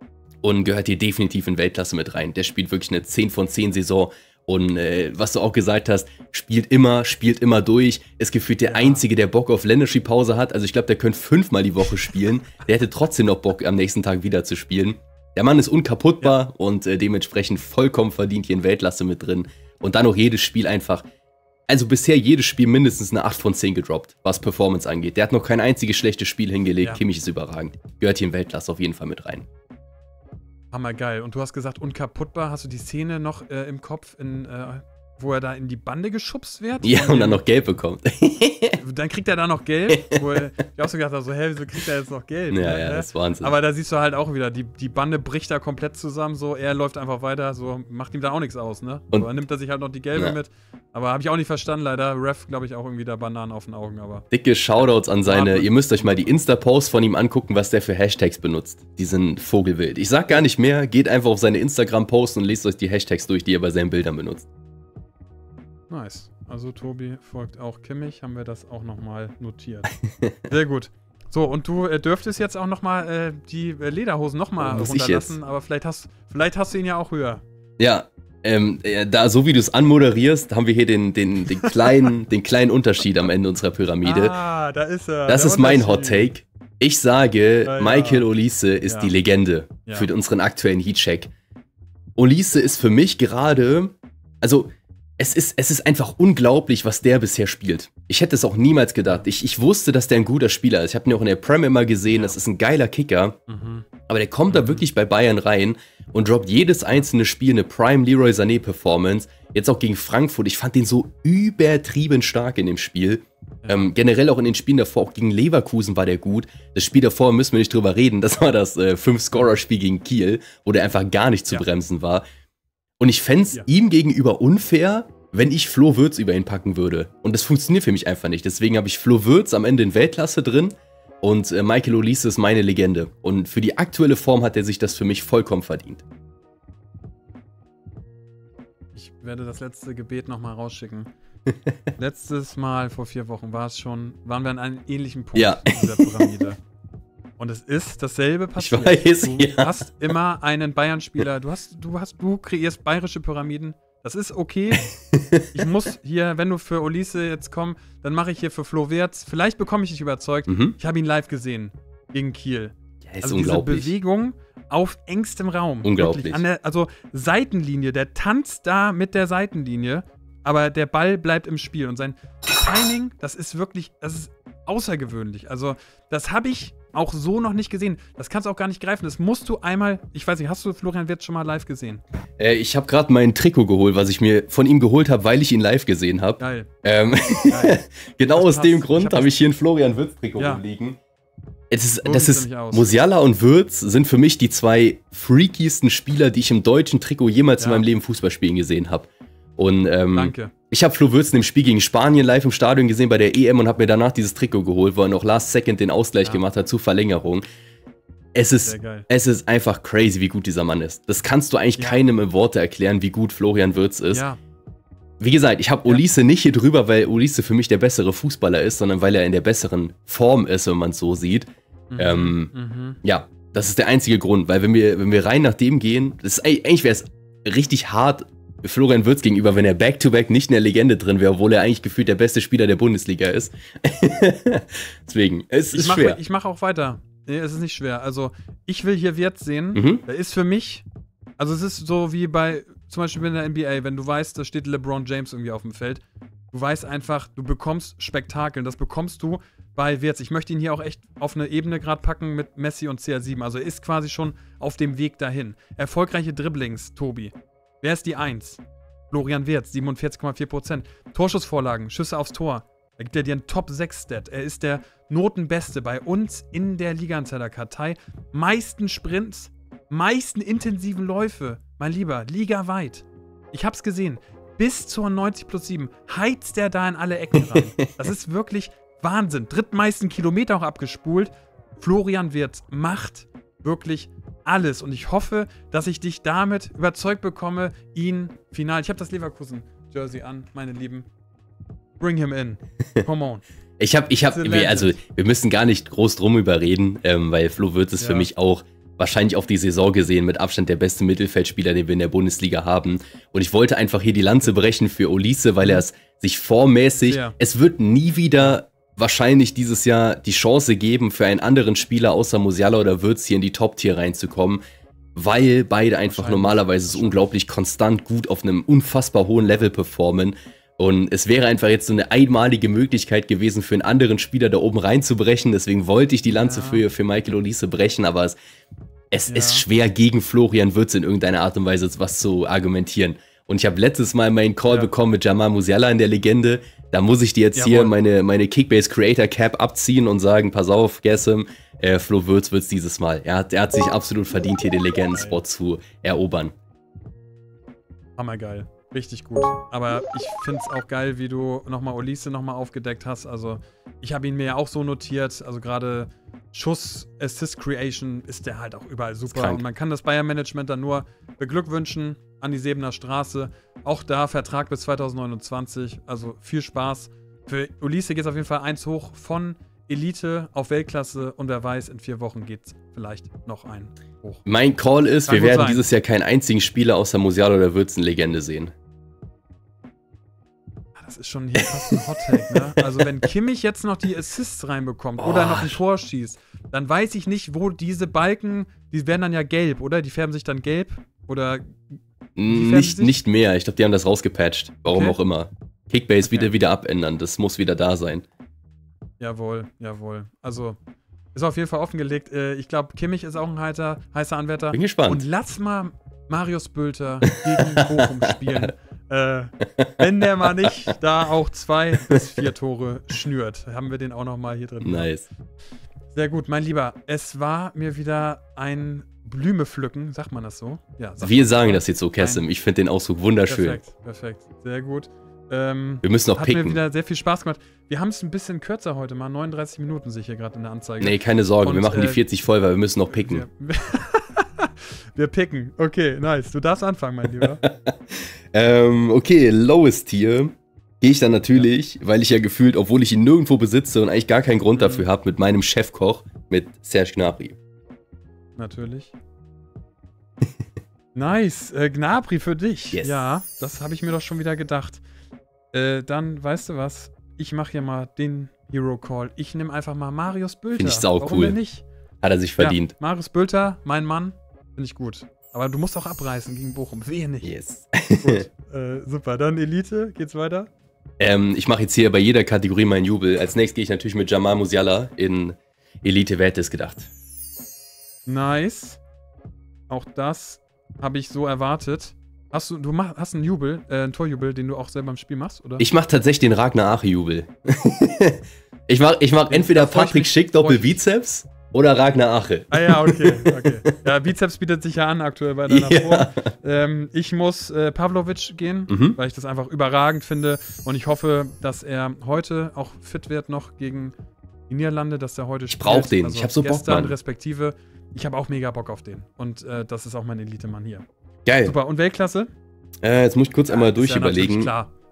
Und gehört hier definitiv in Weltklasse mit rein. Der spielt wirklich eine zehn von zehn Saison. Und äh, was du auch gesagt hast, spielt immer, spielt immer durch. Ist gefühlt der ja. Einzige, der Bock auf Länderspielpause hat. Also ich glaube, der könnte fünfmal die Woche spielen. Der hätte trotzdem noch Bock, am nächsten Tag wieder zu spielen. Der Mann ist unkaputtbar ja. und äh, dementsprechend vollkommen verdient hier in Weltklasse mit drin. Und dann auch jedes Spiel einfach, also bisher jedes Spiel mindestens eine acht von zehn gedroppt, was Performance angeht. Der hat noch kein einziges schlechtes Spiel hingelegt. Ja. Kimmich ist überragend. Gehört hier in Weltklasse auf jeden Fall mit rein. Hammergeil. Und du hast gesagt, unkaputtbar. Hast du die Szene noch äh, im Kopf, in, äh, wo er da in die Bande geschubst wird? Ja, und dann noch Gelb bekommt. Dann kriegt er da noch Gelb. Wo er, ich auch so gedacht habe, so, hä, wieso kriegt er jetzt noch Gelb? Ja, ja, das ist Wahnsinn. Aber da siehst du halt auch wieder, die, die Bande bricht da komplett zusammen. So, er läuft einfach weiter, so macht ihm da auch nichts aus, ne? Und so, dann nimmt er sich halt noch die Gelbe ja. mit. Aber habe ich auch nicht verstanden, leider. Ref, glaube ich, auch irgendwie da Bananen auf den Augen. Aber dicke Shoutouts an seine, ihr müsst euch mal die Insta-Posts von ihm angucken, was der für Hashtags benutzt. Die sind vogelwild. Ich sag gar nicht mehr, geht einfach auf seine Instagram-Posts und lest euch die Hashtags durch, die er bei seinen Bildern benutzt. Nice. Also Tobi folgt auch Kimmich, haben wir das auch nochmal notiert. Sehr gut. So, und du äh, dürftest jetzt auch nochmal äh, die äh, Lederhosen nochmal oh, runterlassen, aber vielleicht hast, vielleicht hast du ihn ja auch höher. Ja, ähm, da, so wie du es anmoderierst, haben wir hier den, den, den, kleinen, den kleinen Unterschied am Ende unserer Pyramide. Ah, da ist er. Das ist mein Hot Take. Ich sage, ja, ja. Michael Olise ist ja. die Legende ja. für unseren aktuellen Heatcheck. Olise ist für mich gerade, also es ist, es ist einfach unglaublich, was der bisher spielt. Ich hätte es auch niemals gedacht. Ich, ich wusste, dass der ein guter Spieler ist. Ich habe ihn auch in der Prem immer gesehen. Ja. Das ist ein geiler Kicker. Mhm. Aber der kommt mhm. da wirklich bei Bayern rein und droppt jedes einzelne Spiel eine Prime Leroy Sané Performance. Jetzt auch gegen Frankfurt. Ich fand den so übertrieben stark in dem Spiel. Ja. Ähm, generell auch in den Spielen davor, auch gegen Leverkusen war der gut. Das Spiel davor müssen wir nicht drüber reden. Das war das äh, fünf-Scorer-Spiel gegen Kiel, wo der einfach gar nicht zu ja. bremsen war. Und ich fände es ja. ihm gegenüber unfair, wenn ich Flo Würz über ihn packen würde. Und das funktioniert für mich einfach nicht. Deswegen habe ich Flo Würz am Ende in Weltklasse drin und äh, Michael Olise ist meine Legende. Und für die aktuelle Form hat er sich das für mich vollkommen verdient. Ich werde das letzte Gebet nochmal rausschicken. Letztes Mal, vor vier Wochen, war es schon, waren wir an einem ähnlichen Punkt ja. in der Pyramide. Und es ist dasselbe passiert. Ich weiß, du ja. hast immer einen Bayern-Spieler, du hast, du hast, du kreierst bayerische Pyramiden. Das ist okay. Ich muss hier, wenn du für Olise jetzt kommst, dann mache ich hier für Flo Wirtz. Vielleicht bekomme ich dich überzeugt. Mhm. Ich habe ihn live gesehen gegen Kiel. Ja, ist also unglaublich. Diese Bewegung auf engstem Raum. Unglaublich. An der, also Seitenlinie, der tanzt da mit der Seitenlinie, aber der Ball bleibt im Spiel. Und sein Timing, das ist wirklich, das ist außergewöhnlich. Also das habe ich auch so noch nicht gesehen. Das kannst du auch gar nicht greifen. Das musst du einmal, ich weiß nicht, hast du Florian Wirtz schon mal live gesehen? Äh, ich habe gerade mein Trikot geholt, was ich mir von ihm geholt habe, weil ich ihn live gesehen habe. Geil. Ähm, Geil. Genau aus dem Grund habe hab ich hier ein Florian Wirtz Trikot ja. rumliegen. Es ist, das ist, Musiala und Wirtz sind für mich die zwei freakiesten Spieler, die ich im deutschen Trikot jemals ja. in meinem Leben Fußball spielen gesehen habe. Und ähm, Danke. Ich habe Flo Würz in dem Spiel gegen Spanien live im Stadion gesehen bei der E M und habe mir danach dieses Trikot geholt, wo er noch last second den Ausgleich ja. gemacht hat zur Verlängerung. Es ist, es ist einfach crazy, wie gut dieser Mann ist. Das kannst du eigentlich ja. keinem in Worte erklären, wie gut Florian Wirtz ist. Ja. wie gesagt, ich habe Olise ja. nicht hier drüber, weil Olise für mich der bessere Fußballer ist, sondern weil er in der besseren Form ist, wenn man es so sieht. Mhm. Ähm, mhm. Ja, das ist der einzige Grund, weil wenn wir, wenn wir rein nach dem gehen, das ist, eigentlich wäre es richtig hart Florian Wirtz gegenüber, wenn er Back-to-Back nicht in der Legende drin wäre, obwohl er eigentlich gefühlt der beste Spieler der Bundesliga ist. Deswegen, es ist ich mach, schwer. Ich mache auch weiter. Nee, es ist nicht schwer. Also, ich will hier Wirtz sehen. Mhm. Der ist für mich, also es ist so wie bei, zum Beispiel in der N B A, wenn du weißt, da steht LeBron James irgendwie auf dem Feld. Du weißt einfach, du bekommst Spektakel. Das bekommst du bei Wirtz. Ich möchte ihn hier auch echt auf eine Ebene gerade packen mit Messi und C R sieben. Also er ist quasi schon auf dem Weg dahin. Erfolgreiche Dribblings, Tobi. Wer ist die Eins? Florian Wirtz, siebenundvierzig Komma vier Prozent. Torschussvorlagen, Schüsse aufs Tor. Da gibt er dir einen Top sechs Stat. Er ist der Notenbeste bei uns in der Liga-Insider-Kartei. Meisten Sprints, meisten intensiven Läufe. Mein Lieber, ligaweit. Ich hab's gesehen. Bis zur neunzig plus sieben heizt er da in alle Ecken rein. Das ist wirklich Wahnsinn. Drittmeisten Kilometer auch abgespult. Florian Wirtz macht wirklich alles. Und ich hoffe, dass ich dich damit überzeugt bekomme, ihn final. Ich habe das Leverkusen-Jersey an, meine Lieben. Bring him in. Come on. ich habe, ich habe, also wir müssen gar nicht groß drum überreden, ähm, weil Flo Wirtz ist ja. für mich auch wahrscheinlich auf die Saison gesehen mit Abstand der beste Mittelfeldspieler, den wir in der Bundesliga haben. Und ich wollte einfach hier die Lanze brechen für Olise, weil er es sich formmäßig, ja. es wird nie wieder wahrscheinlich dieses Jahr die Chance geben, für einen anderen Spieler außer Musiala oder Wirtz hier in die Top-Tier reinzukommen, weil beide einfach normalerweise so unglaublich konstant gut auf einem unfassbar hohen Level performen. Und es wäre einfach jetzt so eine einmalige Möglichkeit gewesen, für einen anderen Spieler da oben reinzubrechen. Deswegen wollte ich die Lanze ja. für, für Michael Olise brechen, aber es, es ja. ist schwer, gegen Florian Wirtz in irgendeiner Art und Weise was zu argumentieren. Und ich habe letztes Mal meinen Call ja. bekommen mit Jamal Musiala in der Legende. Da muss ich dir jetzt Jawohl. hier meine, meine Kickbase Creator Cap abziehen und sagen, pass auf, Gessem, äh, Flo Wirtz wird's dieses Mal. Er hat, er hat sich absolut verdient, hier den Legendenspot zu erobern. Hammergeil. Richtig gut. Aber ich finde es auch geil, wie du nochmal Olise nochmal aufgedeckt hast. Also ich habe ihn mir ja auch so notiert. Also gerade Schuss, Assist Creation ist der halt auch überall super. Und man kann das Bayern-Management dann nur beglückwünschen an die Sebener Straße. Auch da Vertrag bis zweitausendneunundzwanzig. Also viel Spaß. Für Olise geht es auf jeden Fall eins hoch von Elite auf Weltklasse. Und wer weiß, in vier Wochen geht es vielleicht noch ein hoch. Mein Call ist, kann wir werden sein. dieses Jahr keinen einzigen Spieler außer Musiala oder Wirtz in Legende sehen. Das ist schon hier fast ein Hot-Take, ne? Also wenn Kimmich jetzt noch die Assists reinbekommt oh. oder noch ein Tor schießt, dann weiß ich nicht, wo diese Balken, die werden dann ja gelb, oder? Die färben sich dann gelb? Oder nicht, nicht mehr. Ich glaube, die haben das rausgepatcht. Warum okay. auch immer. Kickbase okay. wieder, wieder abändern. Das muss wieder da sein. Jawohl, jawohl. Also, ist auf jeden Fall offengelegt. Ich glaube, Kimmich ist auch ein heiter, heißer Anwärter. Bin gespannt. Und lass mal Marius Bülter gegen Bochum spielen. Äh, wenn der mal nicht da auch zwei bis vier Tore schnürt, haben wir den auch noch mal hier drin. Nice. Sehr gut, mein Lieber. Es war mir wieder ein Blume pflücken, sagt man das so? Ja. Wir sagen so. das jetzt so, Kerstin. Ich finde den Ausdruck wunderschön. Perfekt, perfekt. Sehr gut. Ähm, wir müssen noch hat picken. Hat mir wieder sehr viel Spaß gemacht. Wir haben es ein bisschen kürzer heute mal. neununddreißig Minuten sehe ich hier gerade in der Anzeige. Nee, keine Sorge. Und, wir machen äh, die vierzig voll, weil wir müssen noch picken. Wir, wir picken. Okay, nice. Du darfst anfangen, mein Lieber. ähm, okay, Lowest Tier gehe ich dann natürlich, ja. weil ich ja gefühlt, obwohl ich ihn nirgendwo besitze und eigentlich gar keinen Grund mhm. dafür habe, mit meinem Chefkoch, mit Serge Gnabry. Natürlich. Nice. Äh, Gnabry für dich. Yes. Ja, das habe ich mir doch schon wieder gedacht. Äh, dann, weißt du was? Ich mache hier mal den Hero Call. Ich nehme einfach mal Marius Bülter. Finde ich sau Warum cool. denn nicht? Hat er sich verdient. Ja, Marius Bülter, mein Mann. Finde ich gut. Aber du musst auch abreißen gegen Bochum. Wehe nicht. Yes. Gut. äh, super. Dann Elite. Geht's weiter? Ähm, ich mache jetzt hier bei jeder Kategorie meinen Jubel. Als nächstes gehe ich natürlich mit Jamal Musiala in Elite. Wer hätte es gedacht? Nice. Auch das habe ich so erwartet. Hast du, du mach, hast einen Jubel, äh, einen Torjubel, den du auch selber im Spiel machst, oder? Ich mache tatsächlich den Ragnar Ache-Jubel. ich mache ich mach entweder Patrick Schick Doppel-Bizeps oder Ragnar Ache. Ah ja, okay, okay. Ja, Bizeps bietet sich ja an aktuell bei deiner ja. Form. Ähm, ich muss äh, Pavlovic gehen, mhm. weil ich das einfach überragend finde. Und ich hoffe, dass er heute auch fit wird noch gegen die Niederlande, dass er heute spielt. Ich brauche den, also ich habe so Bock, Mann. respektive, ich habe auch mega Bock auf den. Und äh, das ist auch mein Elite-Mann hier. Geil. Super. Und Weltklasse? Äh, jetzt muss ich kurz ja, einmal durchüberlegen. Ja,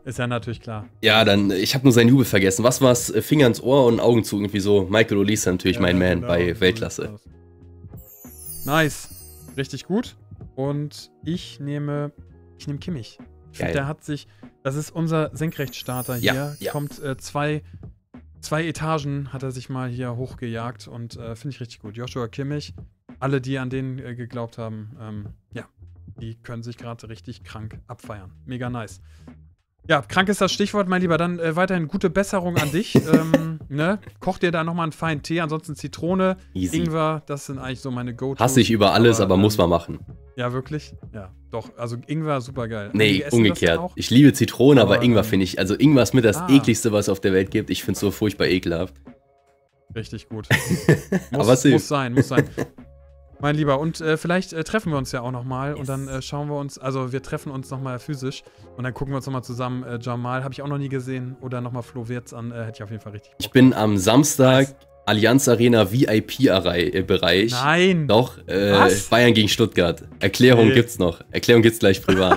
Ist ja natürlich klar. Ja, dann, ich habe nur seinen Jubel vergessen. Was war's? Finger ins Ohr und Augen zu, irgendwie so. Michael Olise natürlich ja, mein Man genau, bei Weltklasse. Nice. Richtig gut. Und ich nehme, ich nehme Kimmich. Ich finde, der hat sich, das ist unser Senkrechtstarter hier. Ja, ja. Kommt äh, zwei, zwei Etagen hat er sich mal hier hochgejagt und äh, finde ich richtig gut. Joshua Kimmich, alle, die an den äh, geglaubt haben, ähm, ja, die können sich gerade richtig krank abfeiern. Mega nice. Ja, krank ist das Stichwort, mein Lieber. Dann äh, weiterhin gute Besserung an dich. ähm, ne? Koch dir da nochmal einen feinen Tee. Ansonsten Zitrone, Easy. Ingwer, das sind eigentlich so meine Go-Tos. Hasse ich über alles, aber, aber ähm, muss man machen. Ja, wirklich? Ja, doch. Also Ingwer, super geil. Nee, umgekehrt. Ich liebe Zitrone, aber, aber Ingwer finde ich, also Ingwer ist mit das ah. ekligste, was es auf der Welt gibt. Ich finde es so furchtbar ekelhaft. Richtig gut. muss, aber muss sein, muss sein. Mein Lieber, und äh, vielleicht äh, treffen wir uns ja auch nochmal yes. und dann äh, schauen wir uns, also wir treffen uns nochmal physisch und dann gucken wir uns nochmal zusammen. Äh, Jamal habe ich auch noch nie gesehen oder nochmal Flo Wirtz an, äh, hätte ich auf jeden Fall richtig Bock. Ich bin am Samstag nice. Allianz Arena V I P-Bereich. Nein! Doch, äh, Was? Bayern gegen Stuttgart. Erklärung nee. gibt's noch. Erklärung gibt's gleich privat.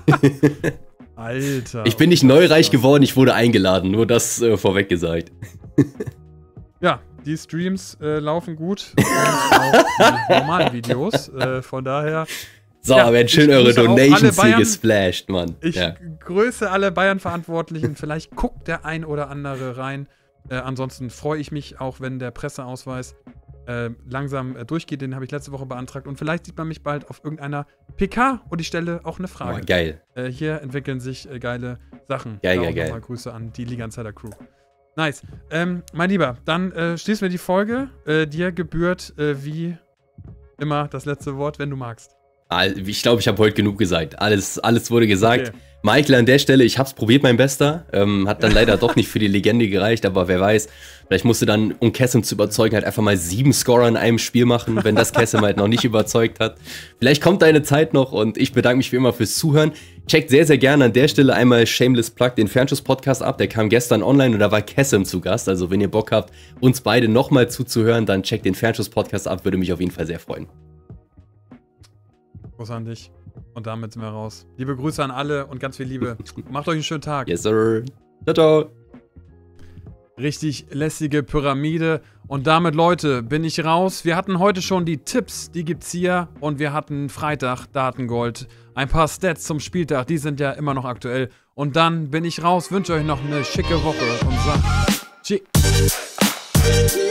Alter. Ich bin nicht neureich geworden, ich wurde eingeladen, nur das äh, vorweg gesagt. Ja. Die Streams äh, laufen gut und auch die normalen Videos, äh, von daher... So, ja, werden schön eure Donations hier gesplasht, Mann. Ich ja. grüße alle Bayern-Verantwortlichen, vielleicht guckt der ein oder andere rein. Äh, ansonsten freue ich mich auch, wenn der Presseausweis äh, langsam äh, durchgeht, den habe ich letzte Woche beantragt und vielleicht sieht man mich bald auf irgendeiner P K und ich stelle auch eine Frage. Oh, geil. Äh, hier entwickeln sich äh, geile Sachen. Geil, geil, geil. Mal Grüße an die Liga Insider Crew. Nice. Ähm, mein Lieber, dann äh, schließen wir die Folge. Äh, dir gebührt äh, wie immer das letzte Wort, wenn du magst. Ich glaube, ich habe heute genug gesagt. Alles, alles wurde gesagt. Okay. Michael, an der Stelle, ich habe es probiert, mein Bester. Ähm, hat dann leider doch nicht für die Legende gereicht, aber wer weiß, vielleicht musste dann, um Kessem zu überzeugen, halt einfach mal sieben Scorer in einem Spiel machen, wenn das Kessem halt noch nicht überzeugt hat. Vielleicht kommt deine Zeit noch und ich bedanke mich wie immer fürs Zuhören. Checkt sehr, sehr gerne an der Stelle einmal Shameless Plug den Fernschuss-Podcast ab. Der kam gestern online und da war Kessem zu Gast. Also wenn ihr Bock habt, uns beide nochmal zuzuhören, dann checkt den Fernschuss-Podcast ab, würde mich auf jeden Fall sehr freuen. Gruß an dich. Und damit sind wir raus. Liebe Grüße an alle und ganz viel Liebe. Macht euch einen schönen Tag. Yes, sir. Ciao, ciao. Richtig lässige Pyramide. Und damit, Leute, bin ich raus. Wir hatten heute schon die Tipps, die gibt's hier. Und wir hatten Freitag Datengold. Ein paar Stats zum Spieltag, die sind ja immer noch aktuell. Und dann bin ich raus. Wünsche euch noch eine schicke Woche und sag Tschüss.